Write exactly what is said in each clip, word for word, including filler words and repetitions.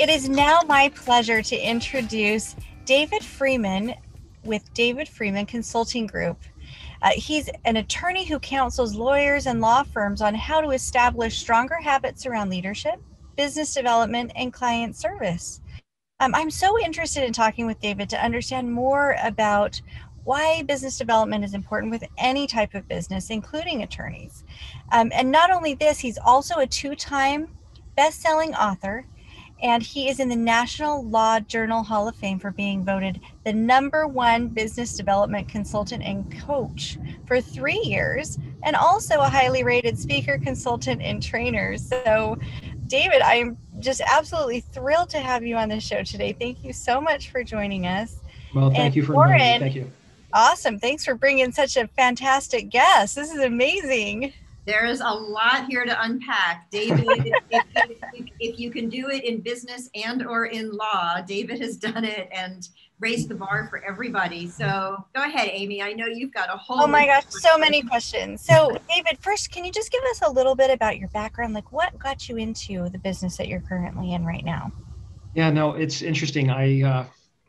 It is now my pleasure to introduce David Freeman with David Freeman Consulting Group. Uh, he's an attorney who counsels lawyers and law firms on how to establish stronger habits around leadership, business development, and client service. Um, I'm so interested in talking with David to understand more about why business development is important with any type of business, including attorneys. Um, and not only this, he's also a two-time best-selling author, and he is in the National Law Journal Hall of Fame for being voted the number one business development consultant and coach for three years, and also a highly rated speaker, consultant, and trainer. So, David, I am just absolutely thrilled to have you on the show today. Thank you so much for joining us. Well, thank and you for Lauren, inviting me. Thank you. Awesome. Thanks for bringing such a fantastic guest. This is amazing. There is a lot here to unpack. David, if, if, if, if you can do it in business and or in law, David has done it and raised the bar for everybody. So go ahead, Amy. I know you've got a whole Oh my gosh, so many questions. So David, first, can you just give us a little bit about your background? Like what got you into the business that you're currently in right now? Yeah, no, it's interesting. I, uh,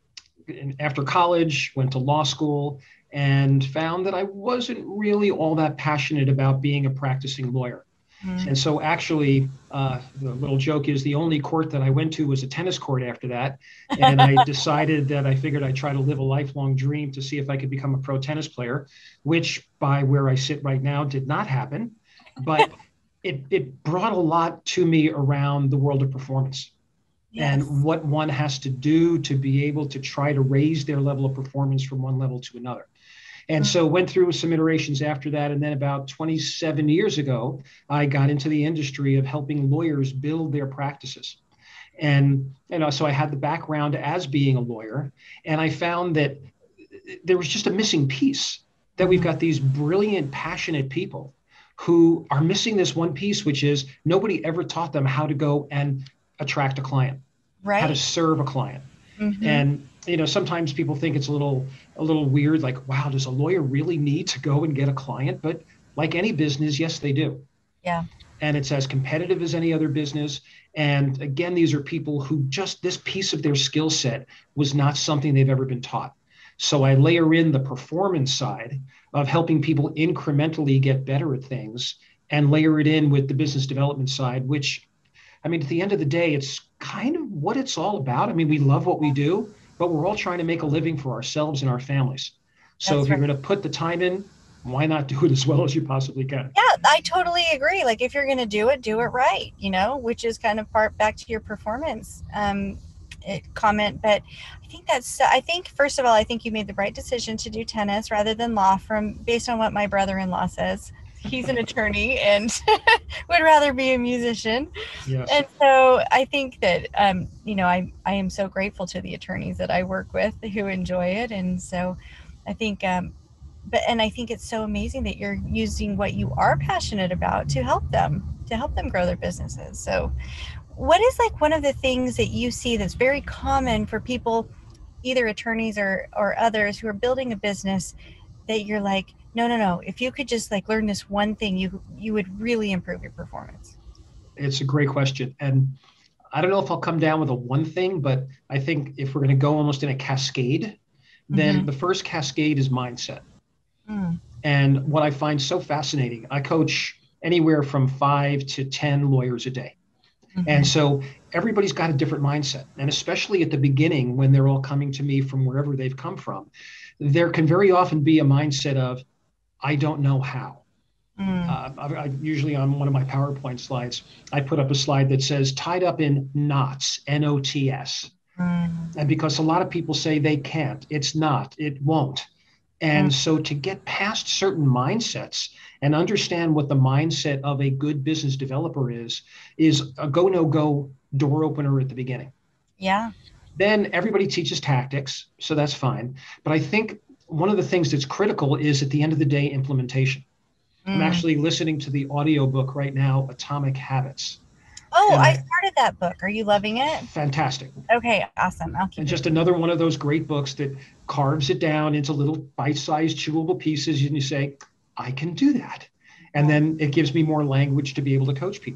after college, went to law school and found that I wasn't really all that passionate about being a practicing lawyer. Mm-hmm. And so actually, uh, the little joke is the only court that I went to was a tennis court after that. And I decided that I figured I'd try to live a lifelong dream to see if I could become a pro tennis player, which by where I sit right now did not happen. But it, it brought a lot to me around the world of performance. Yes. And what one has to do to be able to try to raise their level of performance from one level to another. And so went through some iterations after that. And then about twenty-seven years ago, I got into the industry of helping lawyers build their practices. And, you know, so I had the background as being a lawyer. And I found that there was just a missing piece, that we've got these brilliant, passionate people who are missing this one piece, which is nobody ever taught them how to go and attract a client, right? How to serve a client. Mm-hmm. And, you know, sometimes people think it's a little, a little weird, like, wow, does a lawyer really need to go and get a client? But like any business, yes, they do. Yeah. And it's as competitive as any other business. And again, these are people who just this piece of their skill set was not something they've ever been taught. So I layer in the performance side of helping people incrementally get better at things and layer it in with the business development side, which, I mean, at the end of the day, it's kind of what it's all about. I mean, we love what we do, but we're all trying to make a living for ourselves and our families. So That's if right. you're going to put the time in, why not do it as well as you possibly can? Yeah, I totally agree. Like if you're going to do it, do it right, you know, which is kind of part back to your performance um, it, comment. But I think that's, I think, first of all, I think you made the right decision to do tennis rather than law from based on what my brother-in-law says. He's an attorney and would rather be a musician. Yes. And so I think that, um, you know, I, I am so grateful to the attorneys that I work with who enjoy it. And so I think, um, but, and I think it's so amazing that you're using what you are passionate about to help them, to help them grow their businesses. So what is like one of the things that you see that's very common for people, either attorneys or, or others who are building a business that you're like, no, no, no. If you could just like learn this one thing, you you would really improve your performance. It's a great question. And I don't know if I'll come down with a one thing, but I think if we're going to go almost in a cascade, then mm-hmm. the first cascade is mindset. Mm. And what I find so fascinating, I coach anywhere from five to ten lawyers a day. Mm-hmm. And so everybody's got a different mindset. And especially at the beginning, when they're all coming to me from wherever they've come from, there can very often be a mindset of, I don't know how. Mm. Uh, I, I, usually on one of my PowerPoint slides, I put up a slide that says tied up in knots, N O T S. Mm. And because a lot of people say they can't, it's not, it won't. And mm. so to get past certain mindsets and understand what the mindset of a good business developer is, is a go, no go door opener at the beginning. Yeah. Then everybody teaches tactics, so that's fine. But I think one of the things that's critical is at the end of the day, implementation. Mm. I'm actually listening to the audiobook right now, Atomic Habits. Oh, I, I started that book. Are you loving it? Fantastic. Okay, awesome. I'll keep and it. Just another one of those great books that carves it down into little bite-sized chewable pieces. And you say, I can do that. And then it gives me more language to be able to coach people with.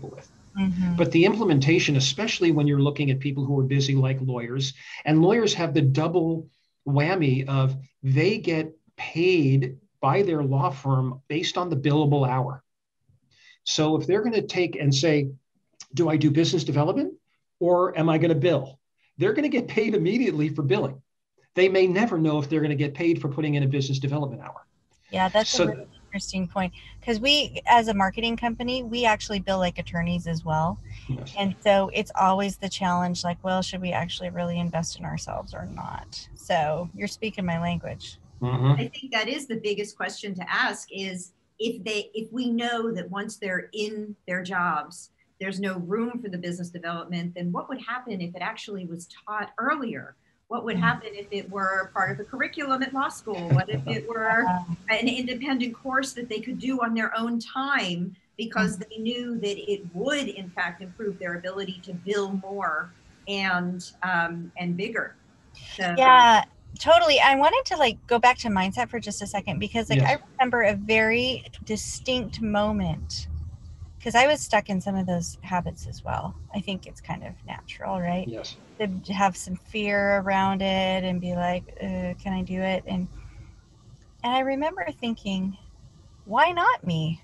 Mhm. But the implementation, especially when you're looking at people who are busy like lawyers, and lawyers have the double whammy of they get paid by their law firm based on the billable hour. So if they're going to take and say, do I do business development or am I going to bill? They're going to get paid immediately for billing. They may never know if they're going to get paid for putting in a business development hour. Yeah, that's So, a really interesting point, because we, as a marketing company, we actually bill like attorneys as well. yes. And so it's always the challenge, like, well, should we actually really invest in ourselves or not? So you're speaking my language. Mhm. I think that is the biggest question to ask is if they, if we know that once they're in their jobs, there's no room for the business development, then what would happen if it actually was taught earlier? What would happen if it were part of the curriculum at law school? What if it were an independent course that they could do on their own time because they knew that it would in fact improve their ability to bill more and um, and bigger? So, Yeah, totally. I wanted to like go back to mindset for just a second, because like Yes. I remember a very distinct moment, because I was stuck in some of those habits as well. I think it's kind of natural, right? Yes. To have some fear around it and be like, uh, can I do it? And and I remember thinking, why not me?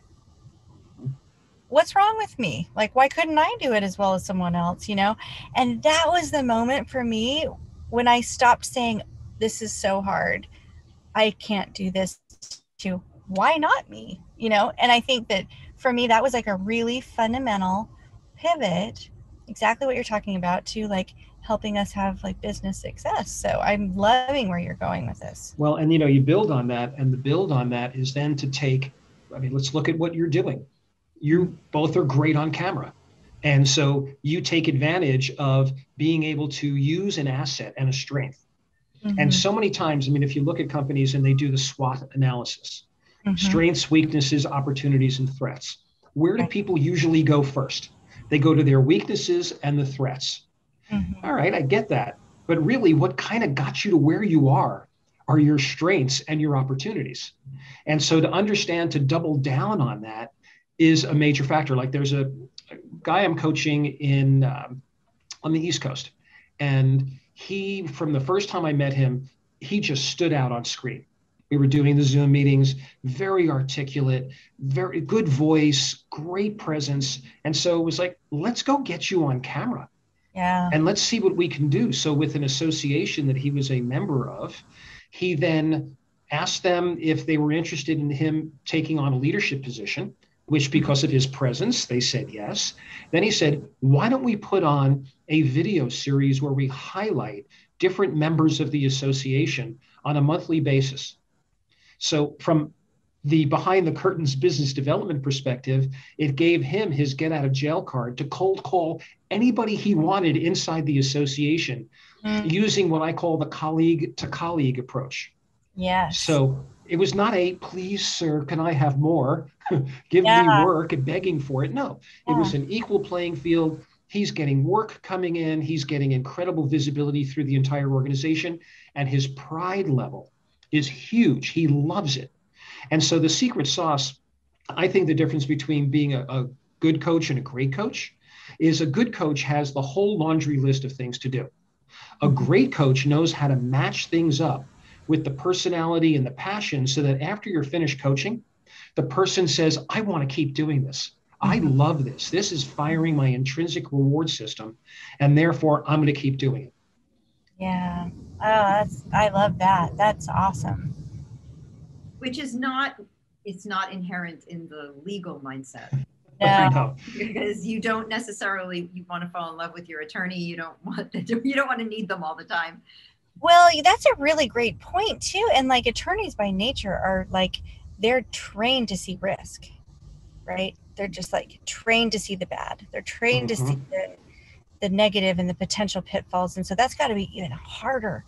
What's wrong with me? Like, why couldn't I do it as well as someone else, you know? And that was the moment for me when I stopped saying, this is so hard, I can't do this, to why not me, you know? And I think that for me, that was like a really fundamental pivot, exactly what you're talking about, to like helping us have like business success. So I'm loving where you're going with this. Well, and you know, you build on that, and the build on that is then to take, I mean, let's look at what you're doing. You both are great on camera. And so you take advantage of being able to use an asset and a strength. Mm-hmm. And so many times, I mean, if you look at companies and they do the SWOT analysis, Mm-hmm. strengths, weaknesses, opportunities, and threats, where do people usually go first? They go to their weaknesses and the threats. Mm-hmm. All right, I get that. But really, what kind of got you to where you are are your strengths and your opportunities. And so to understand, to double down on that is a major factor. Like there's a, a guy I'm coaching in um, on the East Coast. And he, from the first time I met him, he just stood out on screen. We were doing the Zoom meetings, very articulate, very good voice, great presence. And so it was like, let's go get you on camera. Yeah. And let's see what we can do. So with an association that he was a member of, he then asked them if they were interested in him taking on a leadership position, which because of his presence, they said yes. Then he said, why don't we put on a video series where we highlight different members of the association on a monthly basis? So from the behind the curtains business development perspective, it gave him his get out of jail card to cold call anybody he wanted inside the association, mm. using what I call the colleague to colleague approach. Yes. So it was not a, please, sir, can I have more? Give yeah. me work and begging for it. No, yeah. It was an equal playing field. He's getting work coming in. He's getting incredible visibility through the entire organization. And his pride level is huge. He loves it. And so the secret sauce, I think the difference between being a, a good coach and a great coach is a good coach has the whole laundry list of things to do. A great coach knows how to match things up with the personality and the passion so that after you're finished coaching, the person says, I want to keep doing this. I love this. This is firing my intrinsic reward system, and therefore I'm going to keep doing it. Yeah. Oh, that's, I love that. That's awesome. Which is not, it's not inherent in the legal mindset. No. no. Because you don't necessarily, you want to fall in love with your attorney. You don't want to, you don't want to need them all the time. Well, that's a really great point too. And like attorneys by nature are like, they're trained to see risk, right? They're just like trained to see the bad. They're trained mm-hmm. to see the, the negative and the potential pitfalls. And so that's got to be even harder.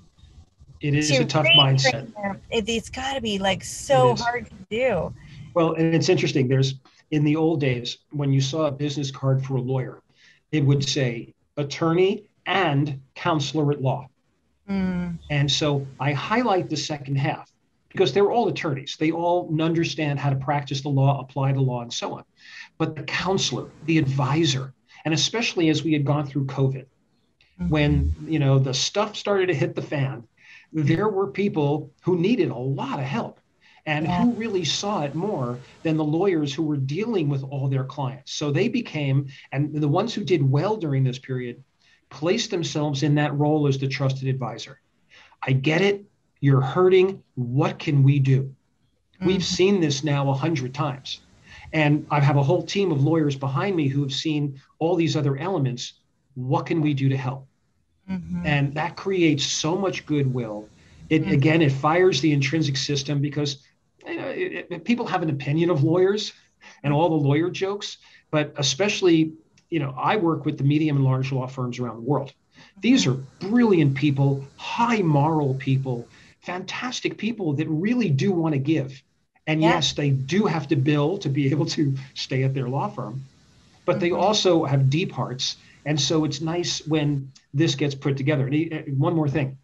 It is a tough mindset. It, it's got to be like so hard to do. Well, and it's interesting. There's in the old days, when you saw a business card for a lawyer, it would say attorney and counselor at law. Mm. And so I highlight the second half because they're all attorneys. They all understand how to practice the law, apply the law, and so on. But the counselor, the advisor, and especially as we had gone through COVID, mm-hmm. when, you know, the stuff started to hit the fan, there were people who needed a lot of help and yeah. who really saw it more than the lawyers who were dealing with all their clients. So they became, and the ones who did well during this period, placed themselves in that role as the trusted advisor. I get it. You're hurting. What can we do? Mm-hmm. We've seen this now a hundred times. And I have a whole team of lawyers behind me who have seen all these other elements. What can we do to help? Mm-hmm. And that creates so much goodwill. It, mm-hmm. Again, it fires the intrinsic system because you know, it, it, people have an opinion of lawyers and all the lawyer jokes, but especially, you know, I work with the medium and large law firms around the world. These are brilliant people, high moral people, fantastic people that really do want to give. And yeah. yes, they do have to bill to be able to stay at their law firm, but mm-hmm. they also have deep hearts. And so it's nice when this gets put together. And one more thing.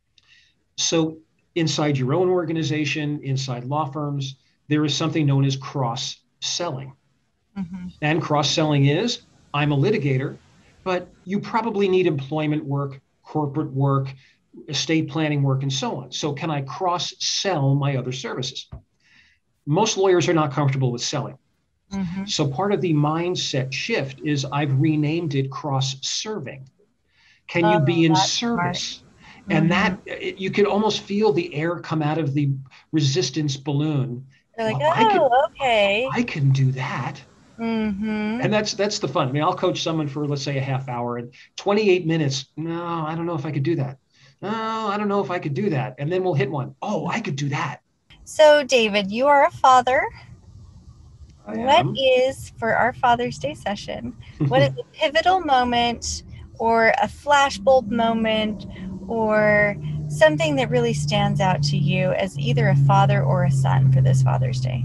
So inside your own organization, inside law firms, there is something known as cross-selling. Mm-hmm. And cross-selling is, I'm a litigator, but you probably need employment work, corporate work, estate planning work, and so on. So can I cross-sell my other services? Most lawyers are not comfortable with selling. Mm-hmm. So part of the mindset shift is I've renamed it cross-serving. Can oh, you be in service? Smart. And mm-hmm. that it, you can almost feel the air come out of the resistance balloon. You're like, well, oh, I can, okay. I can do that. Mm-hmm. And that's that's the fun. I mean, I'll coach someone for, let's say, a half hour and twenty-eight minutes. No, I don't know if I could do that. No, I don't know if I could do that. And then we'll hit one. Oh, I could do that. So, David, you are a father. I what am. is, for our Father's Day session, what is a pivotal moment or a flashbulb moment or something that really stands out to you as either a father or a son for this Father's Day?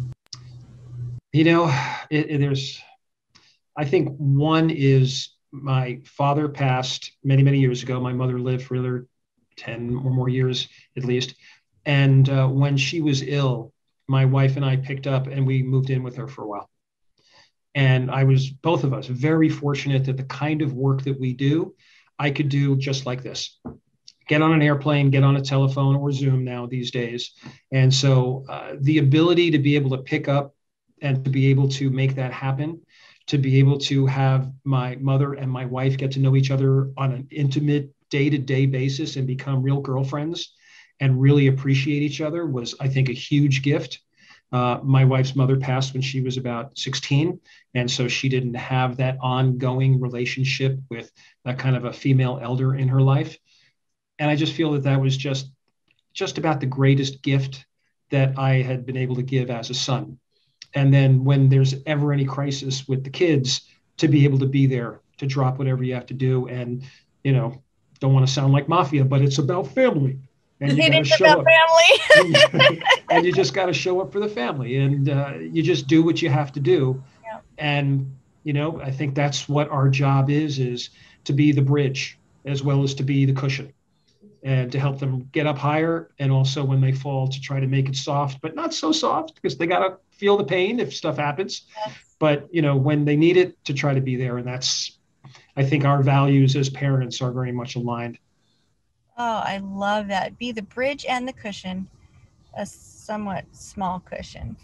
You know, it, it, there's, I think one is my father passed many, many years ago. My mother lived for another ten or more years at least. And uh, when she was ill, my wife and I picked up and we moved in with her for a while. And I was, both of us, very fortunate that the kind of work that we do, I could do just like this. Get on an airplane, get on a telephone or Zoom now these days. And so uh, the ability to be able to pick up and to be able to make that happen, to be able to have my mother and my wife get to know each other on an intimate day-to-day basis and become real girlfriends and really appreciate each other was, I think, a huge gift. Uh, my wife's mother passed when she was about sixteen. And so she didn't have that ongoing relationship with that kind of a female elder in her life. And I just feel that that was just, just about the greatest gift that I had been able to give as a son. And then when there's ever any crisis with the kids, to be able to be there, to drop whatever you have to do. And, you know, don't want to sound like mafia, but it's about family. And you got to show about up. Family. And you just got to show up for the family. And uh, you just do what you have to do. Yeah. And, you know, I think that's what our job is, is to be the bridge as well as to be the cushion and to help them get up higher. And also when they fall, to try to make it soft, but not so soft because they got to feel the pain if stuff happens. Yes. But, you know, when they need it, to try to be there. And that's, I think our values as parents are very much aligned. Oh, I love that. Be the bridge and the cushion, a somewhat small cushion.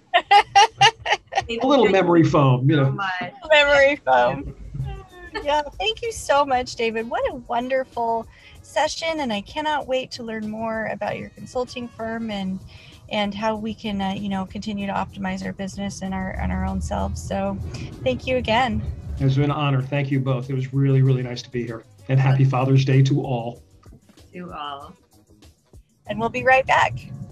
A little memory foam, you know. Memory foam. Yeah, thank you so much, David. What a wonderful session, and I cannot wait to learn more about your consulting firm and and how we can, uh, you know, continue to optimize our business and our and our own selves. So, thank you again. It's been an honor. Thank you both. It was really, really nice to be here. And happy Father's Day to all. To all. And we'll be right back.